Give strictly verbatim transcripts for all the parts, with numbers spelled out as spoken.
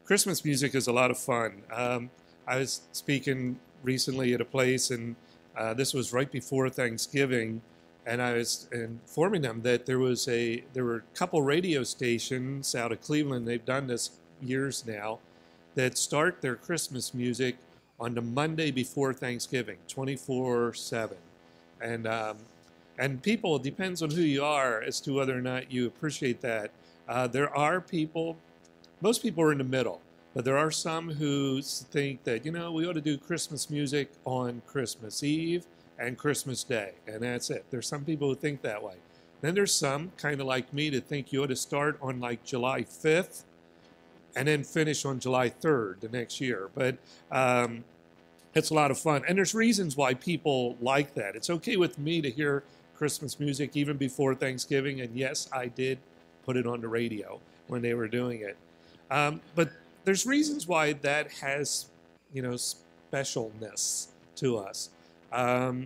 Christmas music is a lot of fun. Um, I was speaking recently at a place, and uh, this was right before Thanksgiving, and I was informing them that there was a there were a couple radio stations out of Cleveland. They've done this years now, that start their Christmas music on the Monday before Thanksgiving, twenty-four seven, and um, and people, it depends on who you are as to whether or not you appreciate that. Uh, there are people. Most people are in the middle, but there are some who think that, you know, we ought to do Christmas music on Christmas Eve and Christmas Day, and that's it. There's some people who think that way. Then there's some, kind of like me, that think you ought to start on like July fifth and then finish on July third the next year. But um, it's a lot of fun, and there's reasons why people like that. It's okay with me to hear Christmas music even before Thanksgiving, and yes, I did put it on the radio when they were doing it. Um, but there's reasons why that has, you know, specialness to us. Um,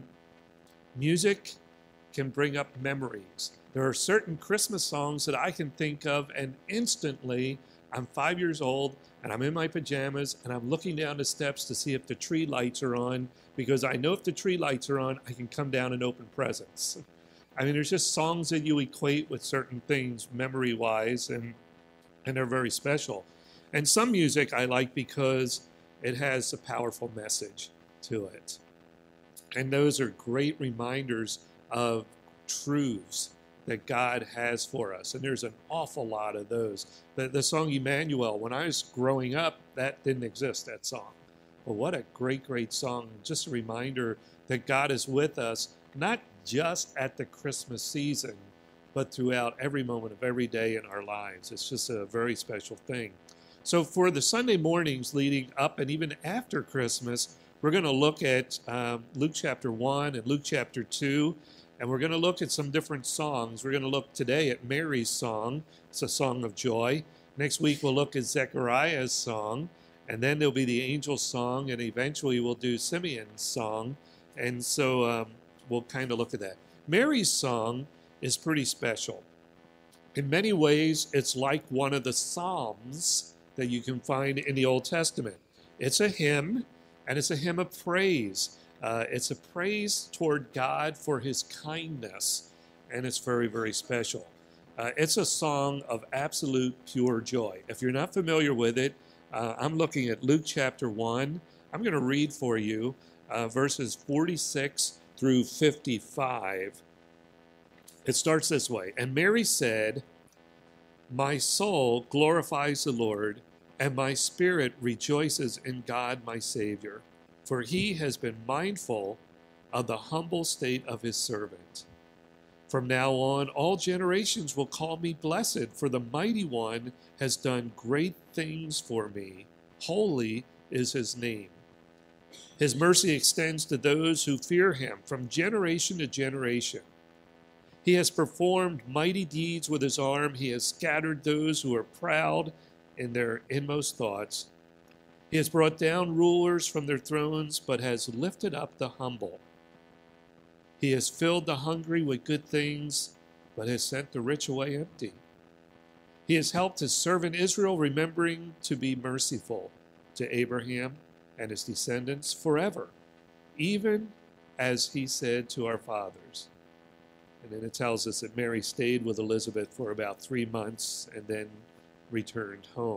music can bring up memories. There are certain Christmas songs that I can think of, and instantly I'm five years old and I'm in my pajamas and I'm looking down the steps to see if the tree lights are on, because I know if the tree lights are on, I can come down and open presents. I mean, there's just songs that you equate with certain things memory-wise, and and they're very special. And some music I like because it has a powerful message to it. And those are great reminders of truths that God has for us. And there's an awful lot of those. The, the song Emmanuel, when I was growing up, that didn't exist, that song. But what a great, great song. Just a reminder that God is with us, not just at the Christmas season, but throughout every moment of every day in our lives. It's just a very special thing. So for the Sunday mornings leading up and even after Christmas, we're going to look at um, Luke chapter one and Luke chapter two, and we're going to look at some different songs. We're going to look today at Mary's song. It's a song of joy. Next week we'll look at Zechariah's song, and then there'll be the angel's song, and eventually we'll do Simeon's song. And so um, we'll kind of look at that. Mary's song is pretty special. In many ways, it's like one of the Psalms that you can find in the Old Testament. It's a hymn, and it's a hymn of praise. Uh, it's a praise toward God for his kindness, and it's very, very special. Uh, it's a song of absolute pure joy. If you're not familiar with it, uh, I'm looking at Luke chapter one. I'm going to read for you uh, verses forty-six through fifty-five. It starts this way. And Mary said, "My soul glorifies the Lord, and my spirit rejoices in God my Savior, for he has been mindful of the humble state of his servant. From now on, all generations will call me blessed, for the Mighty One has done great things for me. Holy is his name. His mercy extends to those who fear him from generation to generation. He has performed mighty deeds with his arm. He has scattered those who are proud in their inmost thoughts. He has brought down rulers from their thrones, but has lifted up the humble. He has filled the hungry with good things, but has sent the rich away empty. He has helped his servant Israel, remembering to be merciful to Abraham and his descendants forever, even as he said to our fathers." And then it tells us that Mary stayed with Elizabeth for about three months and then returned home.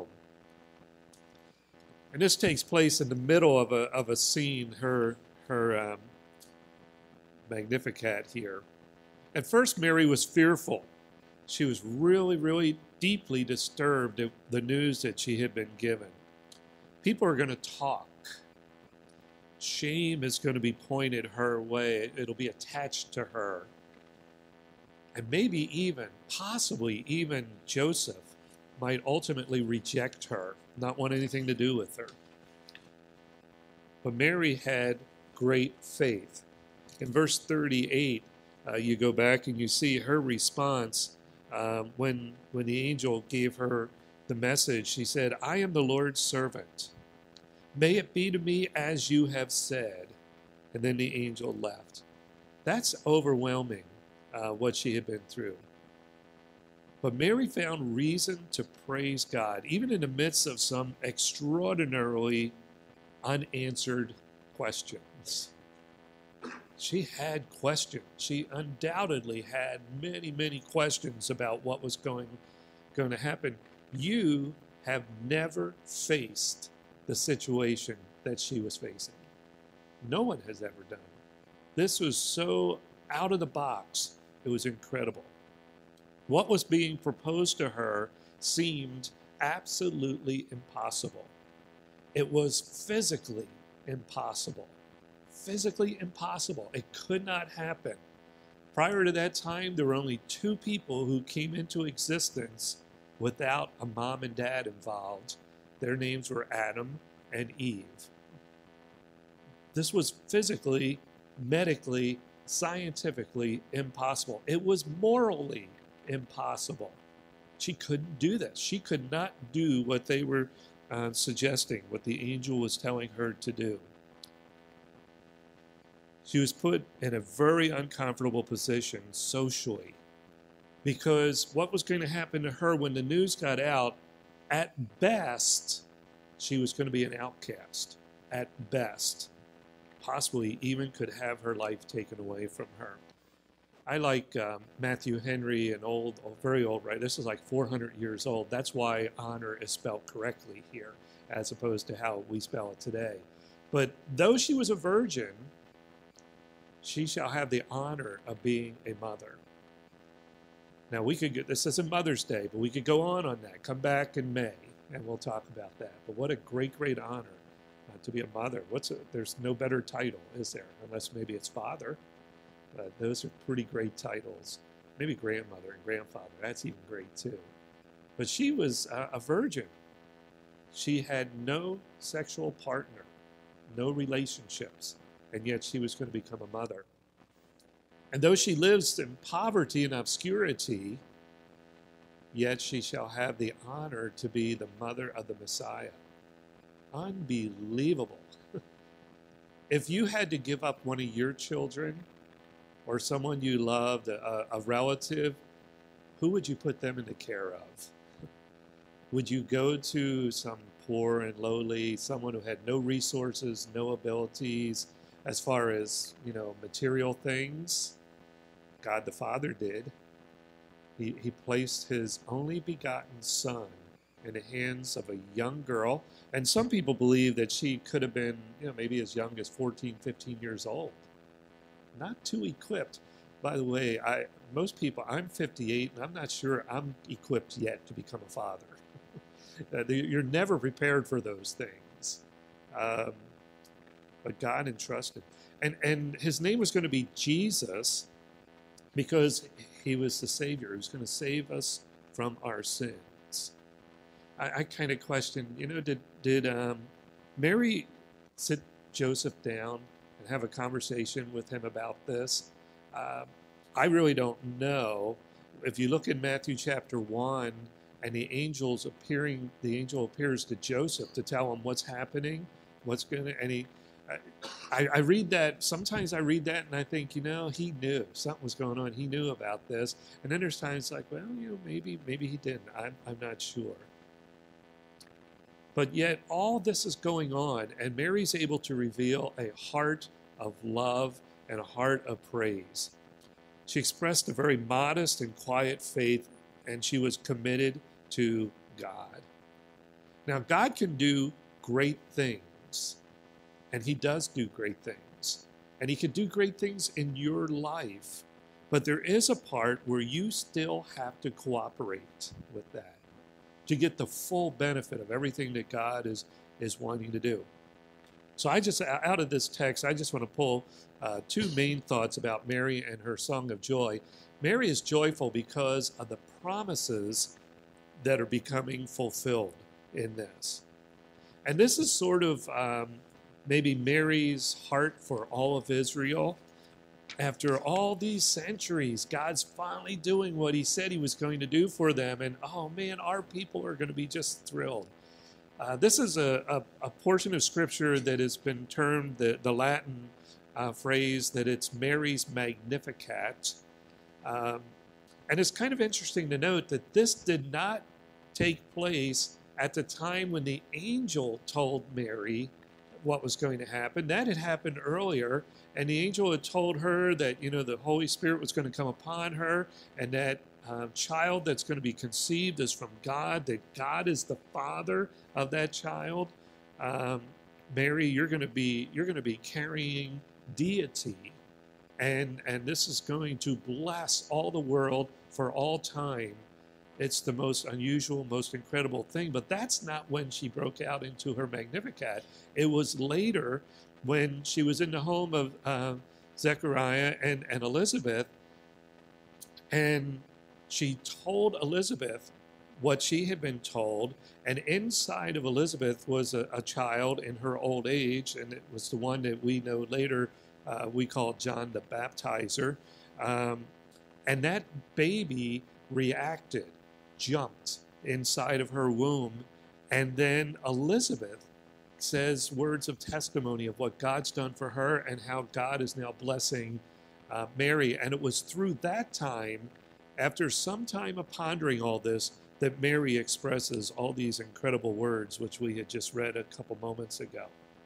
And this takes place in the middle of a, of a scene, her, her um, Magnificat here. At first, Mary was fearful. She was really, really deeply disturbed at the news that she had been given. People are going to talk. Shame is going to be pointed her way. It'll be attached to her. And maybe even, possibly even Joseph might ultimately reject her, not want anything to do with her. But Mary had great faith. In verse thirty-eight, uh, you go back and you see her response uh, when, when the angel gave her the message. She said, "I am the Lord's servant. May it be to me as you have said." And then the angel left. That's overwhelming. Uh, what she had been through. But Mary found reason to praise God, even in the midst of some extraordinarily unanswered questions. She had questions. She undoubtedly had many, many questions about what was going, going to happen. You have never faced the situation that she was facing. No one has ever done it. This was so out of the box. It was incredible. What was being proposed to her seemed absolutely impossible. It was physically impossible. Physically impossible. It could not happen. Prior to that time, there were only two people who came into existence without a mom and dad involved. Their names were Adam and Eve. This was physically, medically, scientifically impossible. It was morally impossible. She couldn't do this. She could not do what they were uh, suggesting, what the angel was telling her to do. She was put in a very uncomfortable position socially, because what was going to happen to her when the news got out, at best, she was going to be an outcast. At best. Possibly even could have her life taken away from her. I like um, Matthew Henry, an old, very old writer. This is like four hundred years old. That's why honor is spelled correctly here, as opposed to how we spell it today. But though she was a virgin, she shall have the honor of being a mother. Now we could get, this isn't Mother's Day, but we could go on on that. Come back in May, and we'll talk about that. But what a great, great honor uh, to be a mother. What's a, there's no better title, is there? Unless maybe it's father. Uh, those are pretty great titles. Maybe grandmother and grandfather. That's even great too. But she was uh, a virgin. She had no sexual partner, no relationships, and yet she was going to become a mother. And though she lives in poverty and obscurity, yet she shall have the honor to be the mother of the Messiah. Unbelievable. If you had to give up one of your children or someone you loved, a, a relative, who would you put them in the care of? Would you go to some poor and lowly, someone who had no resources, no abilities, as far as, you know, material things? God the Father did. He, he placed his only begotten son in the hands of a young girl. And some people believe that she could have been, you know, maybe as young as fourteen, fifteen years old. Not too equipped. By the way, I most people, I'm fifty-eight, and I'm not sure I'm equipped yet to become a father. You're never prepared for those things. Um, but God entrusted. And, and his name was going to be Jesus, because he was the Savior. He was going to save us from our sins. I, I kind of question, you know, did, did um, Mary sit Joseph down and have a conversation with him about this? Uh, I really don't know. If you look in Matthew chapter one, and the angel's appearing, the angel appears to Joseph to tell him what's happening, what's going to, and he, I, I read that, sometimes I read that and I think, you know, he knew something was going on. He knew about this. And then there's times like, well, you know, maybe, maybe he didn't. I'm, I'm not sure. But yet all this is going on, and Mary's able to reveal a heart of love and a heart of praise. She expressed a very modest and quiet faith, and she was committed to God. Now, God can do great things. And he does do great things. And he can do great things in your life. But there is a part where you still have to cooperate with that to get the full benefit of everything that God is, is wanting to do. So I just, out of this text, I just want to pull uh, two main thoughts about Mary and her song of joy. Mary is joyful because of the promises that are becoming fulfilled in this. And this is sort of um, maybe Mary's heart for all of Israel. After all these centuries, God's finally doing what he said he was going to do for them. And oh man, our people are going to be just thrilled. Uh, this is a, a, a portion of scripture that has been termed the, the Latin uh, phrase that it's Mary's Magnificat. Um, And it's kind of interesting to note that this did not take place at the time when the angel told Mary what was going to happen. That had happened earlier, and the angel had told her that, you know, the Holy Spirit was going to come upon her, and that uh, child that's going to be conceived is from God, that God is the father of that child. Um, Mary, you're going to be you're going to be carrying deity, and and this is going to bless all the world for all time. It's the most unusual, most incredible thing. But that's not when she broke out into her Magnificat. It was later when she was in the home of uh, Zechariah and, and Elizabeth, and she told Elizabeth what she had been told, and inside of Elizabeth was a, a child in her old age, and it was the one that we know later uh, we call John the Baptizer. Um, and that baby reacted, jumped inside of her womb, and then Elizabeth says words of testimony of what God's done for her and how God is now blessing uh, Mary. And it was through that time, after some time of pondering all this, that Mary expresses all these incredible words, which we had just read a couple moments ago.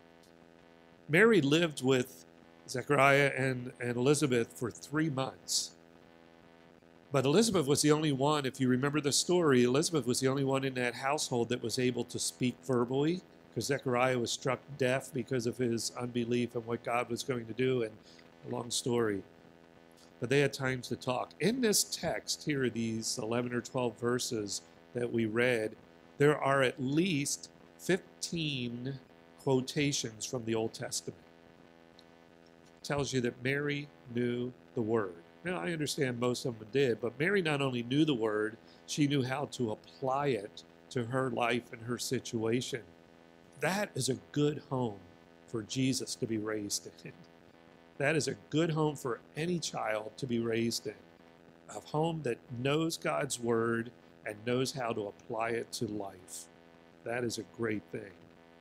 Mary lived with Zechariah and, and Elizabeth for three months. But Elizabeth was the only one, if you remember the story, Elizabeth was the only one in that household that was able to speak verbally, because Zechariah was struck deaf because of his unbelief in what God was going to do, and a long story. But they had times to talk. In this text here, these eleven or twelve verses that we read, there are at least fifteen quotations from the Old Testament. It tells you that Mary knew the Word. Now, I understand most of them did, but Mary not only knew the Word, she knew how to apply it to her life and her situation. That is a good home for Jesus to be raised in. That is a good home for any child to be raised in. A home that knows God's Word and knows how to apply it to life. That is a great thing.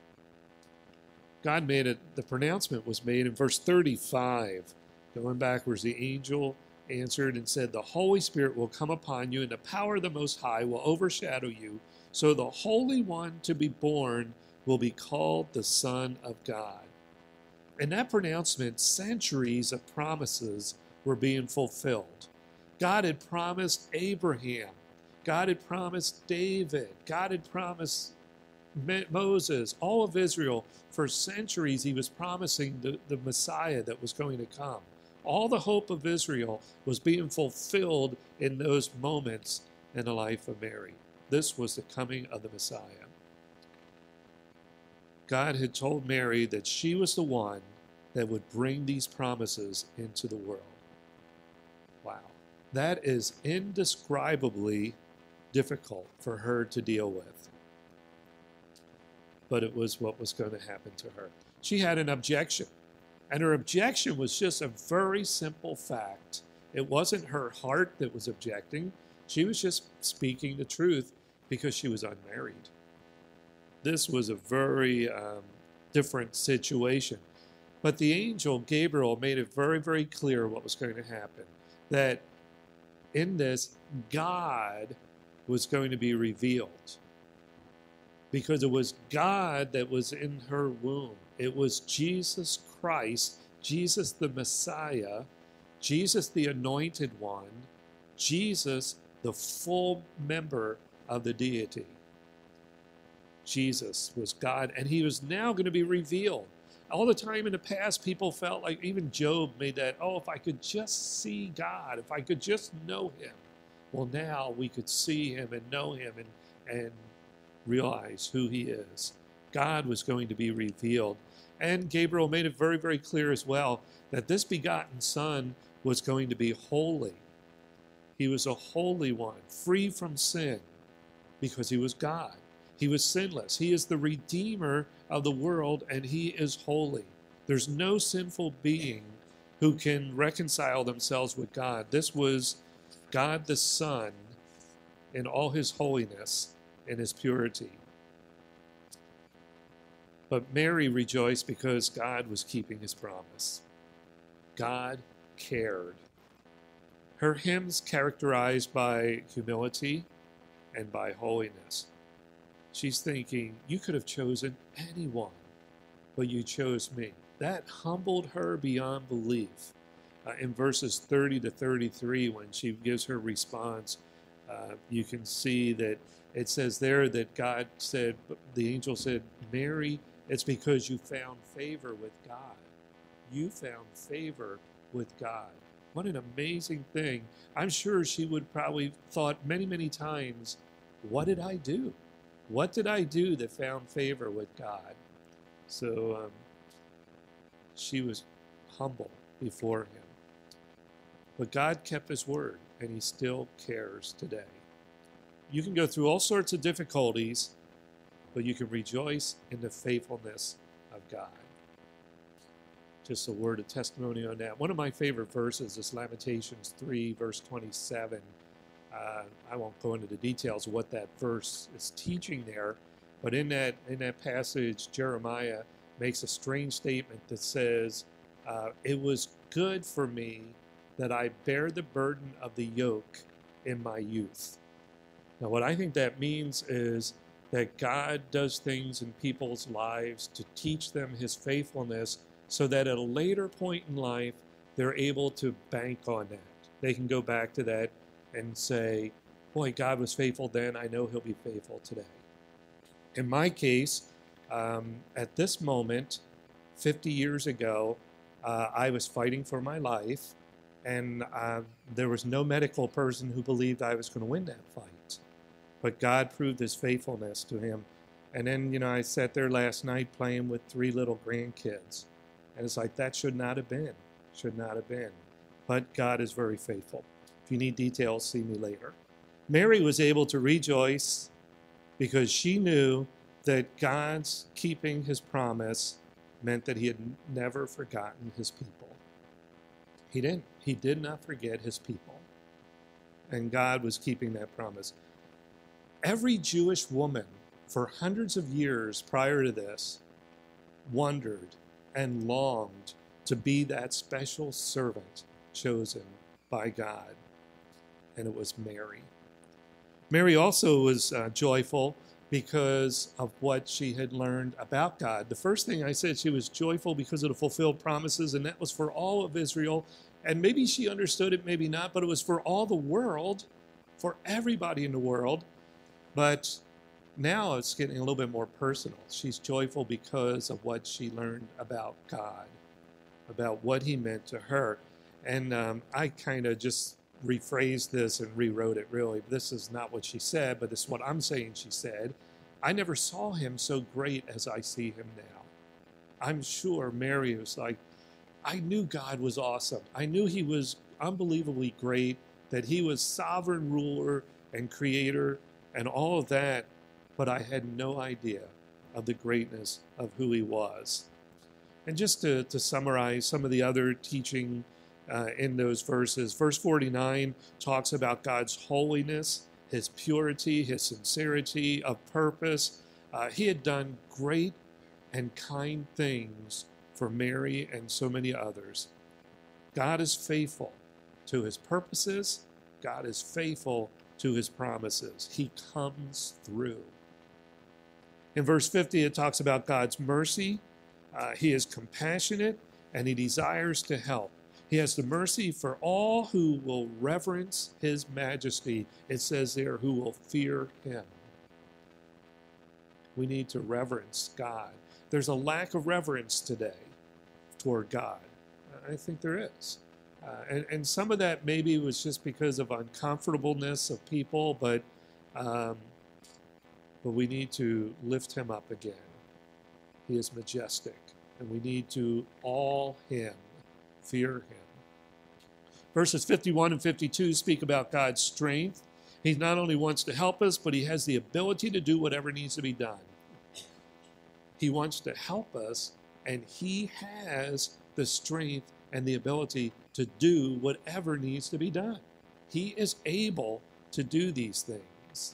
God made it, the pronouncement was made in verse thirty-five. Going backwards, the angel answered and said, "The Holy Spirit will come upon you, and the power of the Most High will overshadow you. So the Holy One to be born will be called the Son of God." In that pronouncement, centuries of promises were being fulfilled. God had promised Abraham. God had promised David. God had promised Moses, all of Israel. For centuries, he was promising the, the Messiah that was going to come. All the hope of Israel was being fulfilled in those moments in the life of Mary. This was the coming of the Messiah. God had told Mary that she was the one that would bring these promises into the world. Wow. That is indescribably difficult for her to deal with. But it was what was going to happen to her. She had an objection. And her objection was just a very simple fact. It wasn't her heart that was objecting. She was just speaking the truth because she was unmarried. This was a very um, different situation. But the angel Gabriel made it very, very clear what was going to happen. That in this, God was going to be revealed. Because it was God that was in her womb. It was Jesus Christ, Jesus the Messiah, Jesus the Anointed One, Jesus the full member of the deity. Jesus was God, and he was now going to be revealed. All the time in the past, people felt like, even Job made that, oh, if I could just see God, if I could just know him. Well, now we could see him and know him and, and realize who he is. God was going to be revealed. And Gabriel made it very, very clear as well that this begotten Son was going to be holy. He was a holy one, free from sin, because he was God. He was sinless. He is the Redeemer of the world, and he is holy. There's no sinful being who can reconcile themselves with God. This was God the Son in all his holiness and his purity. But Mary rejoiced because God was keeping his promise. God cared. Her hymns characterized by humility and by holiness. She's thinking, you could have chosen anyone, but you chose me. That humbled her beyond belief. Uh, in verses thirty to thirty-three, when she gives her response, uh, you can see that it says there that God said, the angel said, Mary, it's because you found favor with God. You found favor with God. What an amazing thing. I'm sure she would probably thought many, many times, what did I do? What did I do that found favor with God? So um, she was humble before him. But God kept his word, and he still cares today. You can go through all sorts of difficulties, but you can rejoice in the faithfulness of God. Just a word of testimony on that. One of my favorite verses is Lamentations three, verse twenty-seven. Uh, I won't go into the details of what that verse is teaching there, but in that in that passage, Jeremiah makes a strange statement that says, uh, it was good for me that I bear the burden of the yoke in my youth. Now, what I think that means is that God does things in people's lives to teach them his faithfulness so that at a later point in life, they're able to bank on that. They can go back to that and say, boy, God was faithful then, I know he'll be faithful today. In my case, um, at this moment, fifty years ago, uh, I was fighting for my life, and uh, there was no medical person who believed I was going to win that fight. But God proved his faithfulness to him. And then, you know, I sat there last night playing with three little grandkids. And it's like, that should not have been, should not have been. But God is very faithful. If you need details, see me later. Mary was able to rejoice because she knew that God's keeping his promise meant that he had never forgotten his people. He didn't. He did not forget his people. And God was keeping that promise. Every Jewish woman for hundreds of years prior to this wondered and longed to be that special servant chosen by God. And it was Mary. Mary also was uh, joyful because of what she had learned about God. The first thing I said, she was joyful because of the fulfilled promises, and that was for all of Israel. And maybe she understood it, maybe not, but it was for all the world, for everybody in the world. But now it's getting a little bit more personal. She's joyful because of what she learned about God, about what he meant to her. And um, I kind of just rephrased this and rewrote it, really. This is not what she said, but this is what I'm saying she said. I never saw him so great as I see him now. I'm sure Mary was like, I knew God was awesome. I knew he was unbelievably great, that he was sovereign ruler and creator and all of that, but I had no idea of the greatness of who he was. And just to, to summarize some of the other teaching uh, in those verses, verse forty-nine talks about God's holiness, his purity, his sincerity of purpose. Uh, he had done great and kind things for Mary and so many others. God is faithful to his purposes. God is faithful to his promises. He comes through. In verse fifty, it talks about God's mercy. Uh, he is compassionate and he desires to help. He has the mercy for all who will reverence his majesty. It says there, who will fear him. We need to reverence God. There's a lack of reverence today toward God. I think there is. Uh, and, and some of that maybe was just because of uncomfortableness of people, but, um, but we need to lift him up again. He is majestic, and we need to awe him, fear him. Verses fifty-one and fifty-two speak about God's strength. He not only wants to help us, but he has the ability to do whatever needs to be done. He wants to help us, and he has the strength and the ability to do whatever needs to be done. He is able to do these things.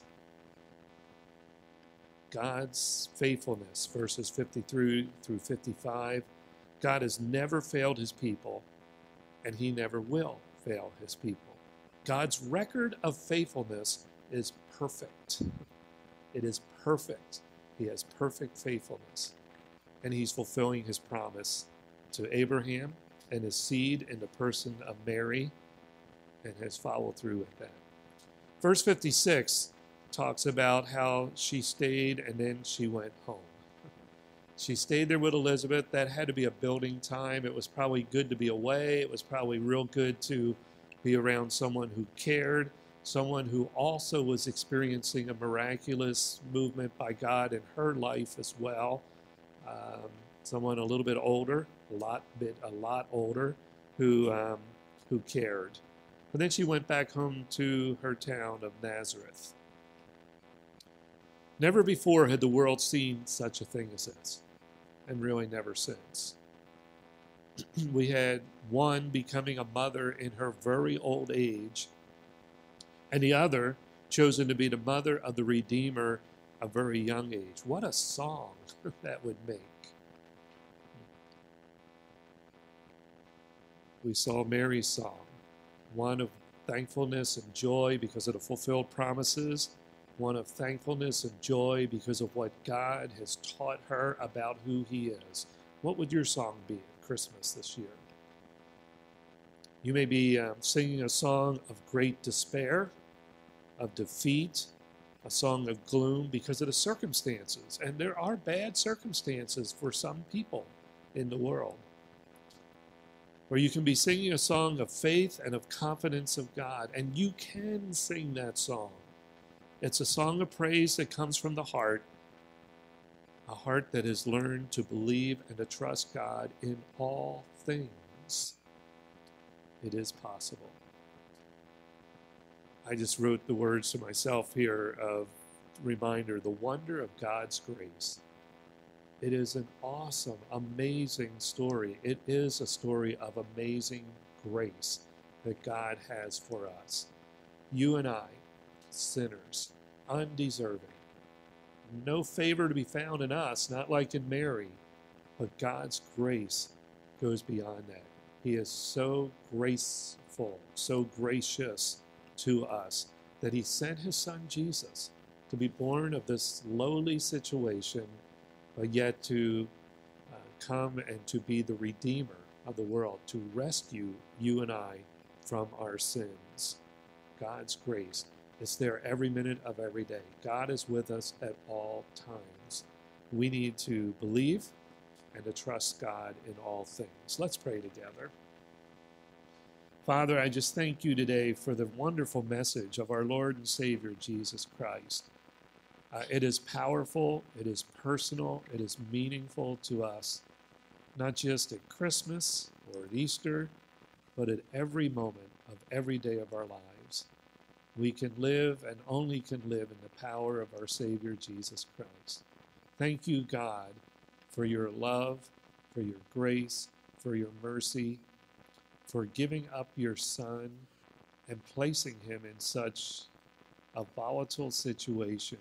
God's faithfulness, verses fifty-three through fifty-five. God has never failed his people, and he never will fail his people. God's record of faithfulness is perfect. It is perfect. He has perfect faithfulness. And he's fulfilling his promise to Abraham and his seed in the person of Mary, and has followed through with that. Verse fifty-six talks about how she stayed and then she went home. She stayed there with Elizabeth. That had to be a building time. It was probably good to be away. It was probably real good to be around someone who cared, someone who also was experiencing a miraculous movement by God in her life as well. Um, someone a little bit older, a lot bit a lot older, who um, who cared. And then she went back home to her town of Nazareth. Never before had the world seen such a thing as this, and really never since. We had one becoming a mother in her very old age, and the other chosen to be the mother of the Redeemer a very young age. What a song that would make. We saw Mary's song, one of thankfulness and joy because of the fulfilled promises, one of thankfulness and joy because of what God has taught her about who he is. What would your song be at Christmas this year? You may be um, singing a song of great despair, of defeat, a song of gloom because of the circumstances. And there are bad circumstances for some people in the world. Or you can be singing a song of faith and of confidence of God, and you can sing that song. It's a song of praise that comes from the heart, a heart that has learned to believe and to trust God in all things. It is possible. I just wrote the words to myself here of reminder, the wonder of God's grace. It is an awesome, amazing story. It is a story of amazing grace that God has for us. You and I, sinners, undeserving. No favor to be found in us, not like in Mary, but God's grace goes beyond that. He is so graceful, so gracious to us that he sent his son Jesus to be born of this lowly situation, but yet to uh, come and to be the Redeemer of the world, to rescue you and I from our sins. God's grace is there every minute of every day. God is with us at all times. We need to believe and to trust God in all things. Let's pray together. Father, I just thank you today for the wonderful message of our Lord and Savior, Jesus Christ. Uh, it is powerful, it is personal, it is meaningful to us, not just at Christmas or at Easter, but at every moment of every day of our lives. We can live and only can live in the power of our Savior, Jesus Christ. Thank you, God, for your love, for your grace, for your mercy, for giving up your Son and placing him in such a volatile situation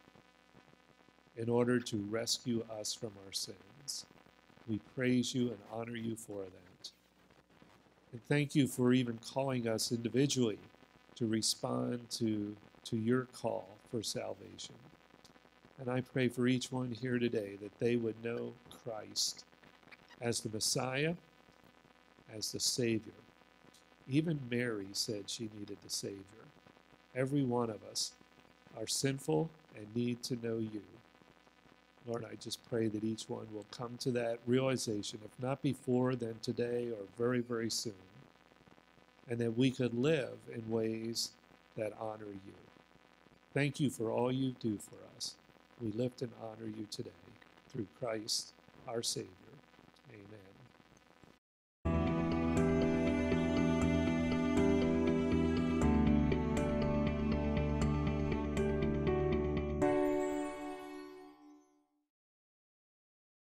in order to rescue us from our sins. We praise you and honor you for that. And thank you for even calling us individually to respond to, to your call for salvation. And I pray for each one here today that they would know Christ as the Messiah, as the Savior. Even Mary said she needed the Savior. Every one of us are sinful and need to know you. Lord, I just pray that each one will come to that realization, if not before, then today or very, very soon, and that we could live in ways that honor you. Thank you for all you do for us. We lift and honor you today through Christ, our Savior.